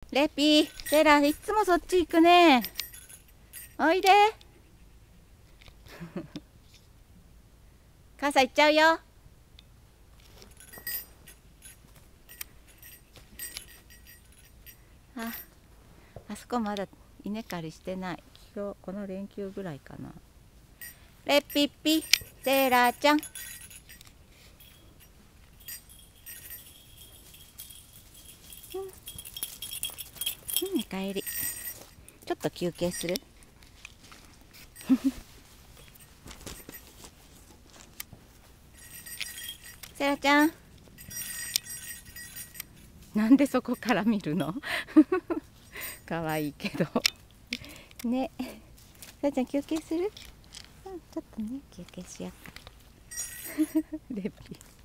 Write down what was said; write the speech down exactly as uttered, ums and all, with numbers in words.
レピー、セラ、いつもそっち行くね。おいで。傘行っちゃうよ。あ、あそこまだ稲刈りしてない。今日この連休ぐらいかな。レピッピ、セラちゃん。うん、帰り。ちょっと休憩する。セラちゃん。なんでそこから見るの？可愛いけど。ね。セラちゃん休憩する？うん、ちょっとね、休憩しようか。レピ。